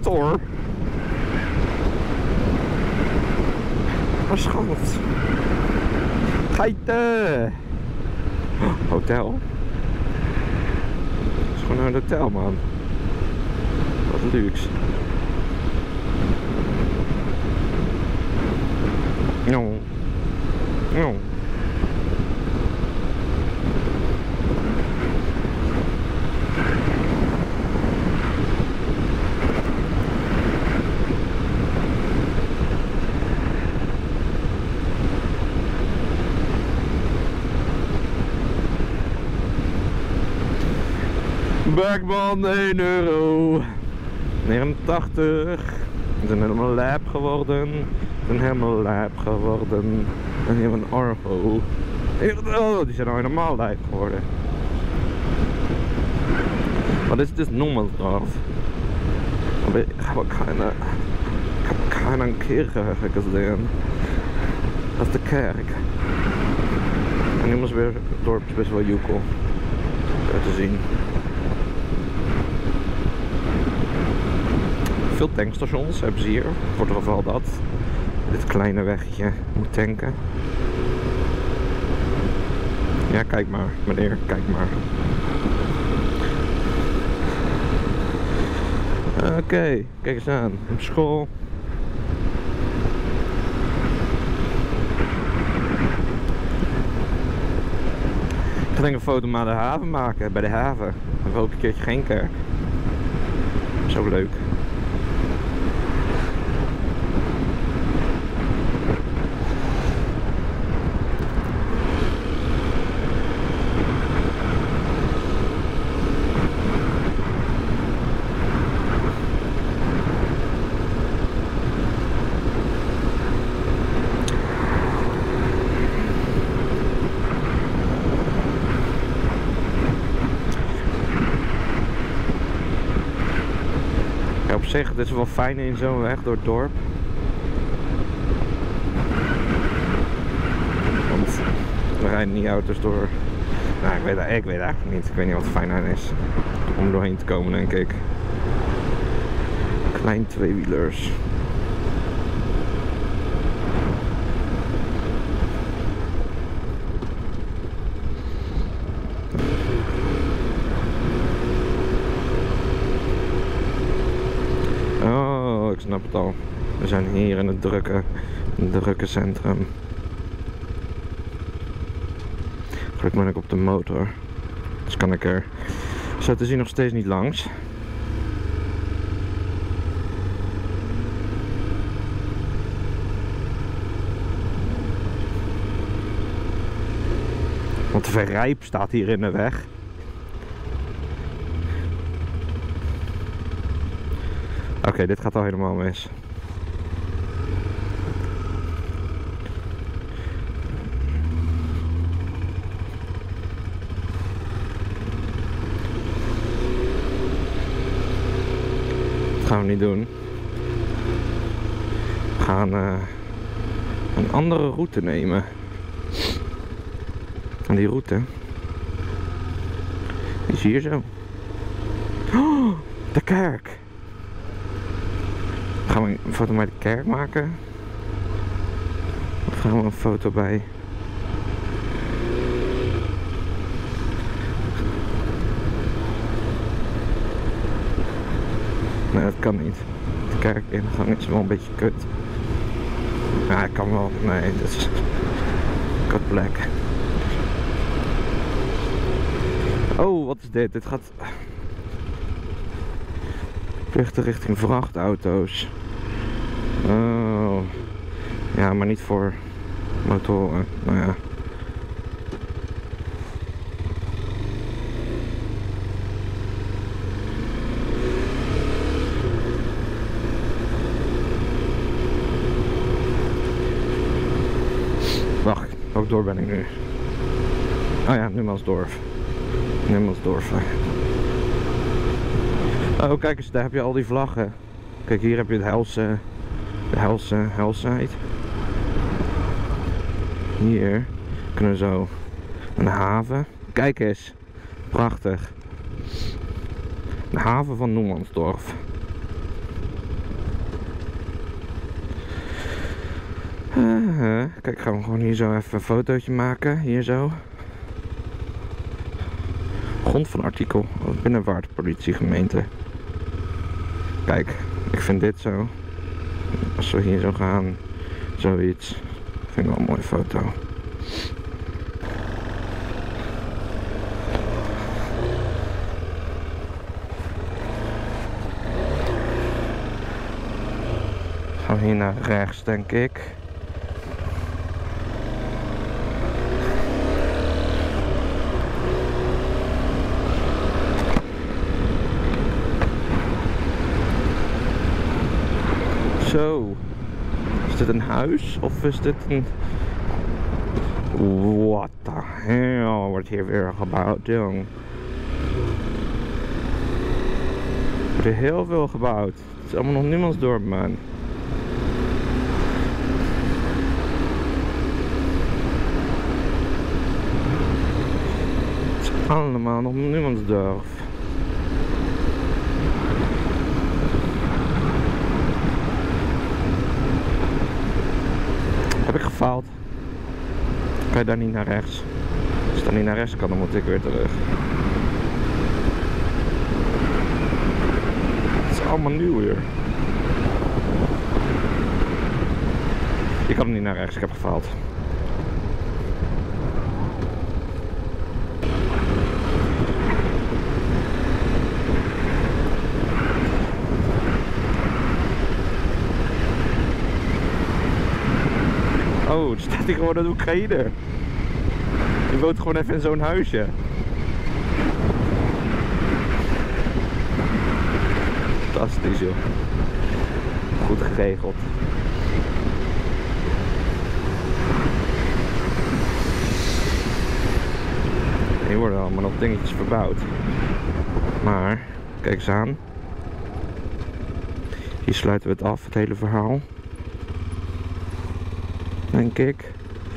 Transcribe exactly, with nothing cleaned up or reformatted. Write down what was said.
motor. Maar schat. Geiten. Hotel. Het is gewoon een hotel, man. Wat luxe. No. No. Bergman één euro negenentachtig. We zijn helemaal lab geworden. We zijn helemaal lab geworden. En hier een Argo. Oh, die zijn al helemaal lab geworden. Wat is dit Nummersdorf? Aber ich habe keine, ich habe keinen Kirche gesehen. Dat is de kerk. En nu was weer het dorp best wel joekel te zien. Veel tankstations hebben ze hier, voor het geval dat dit kleine wegje moet tanken. Ja, kijk maar, meneer, kijk maar. Oké, okay, kijk eens aan, op school. Ik ga denk een foto naar de haven maken, bij de haven. Dan hebben we ook een keertje geen kerk. Zo leuk. Op zich, het is wel fijn in zo'n weg door het dorp. Want er rijden niet auto's door. Nou, ik weet, ik weet eigenlijk niet. Ik weet niet wat fijn aan is. Om doorheen te komen, denk ik. Klein tweewielers. Ik snap het al. We zijn hier in het drukke, drukke centrum. Gelukkig ben ik op de motor. Dus kan ik er zo te zien nog steeds niet langs. Want verrijp staat hier in de weg. Oké, okay, dit gaat al helemaal mis. Dat gaan we niet doen. We gaan uh, een andere route nemen. En die route die is hier zo. Oh, de kerk! Gaan we een foto bij de kerk maken? Of gaan we een foto bij? Nee, dat kan niet. De kerk ingang is wel een beetje kut. Ja, ik kan wel. Nee, dat is kut plek. Oh, wat is dit? Dit gaat richten richting vrachtauto's. Oh. Ja, maar niet voor motoren. Nou ja. Wacht, welk dorp ben ik nu? Oh ja, Nummersdorf. Nummersdorf. Oh, kijk eens, daar heb je al die vlaggen. Kijk, hier heb je het Helse, de Helse, Helside. Hier kunnen we zo een haven. Kijk eens, prachtig. De haven van Nummersdorf. Kijk, gaan we gewoon hier zo even een fotootje maken. Hier zo. Grond van artikel. Binnenvaartpolitiegemeente. Kijk, ik vind dit zo. Als we hier zo gaan. Zoiets. Vind ik wel een mooie foto. Gaan we hier naar rechts, denk ik. Zo. Is dit een huis of is dit een... What the hell wordt hier weer gebouwd, jong. Er wordt hier heel veel gebouwd. Het is allemaal nog niemands dorp, man. Het is allemaal nog niemands dorp. Heb ik gefaald? Kan je daar niet naar rechts? Als je daar niet naar rechts kan, dan moet ik weer terug. Het is allemaal nieuw hier. Je kan er niet naar rechts, ik heb gefaald. Oh, er staat hier gewoon een Oekraïner. Die woont gewoon even in zo'n huisje. Fantastisch, joh. Goed geregeld. Hier worden allemaal nog dingetjes verbouwd. Maar, kijk eens aan. Hier sluiten we het af, het hele verhaal. Denk ik.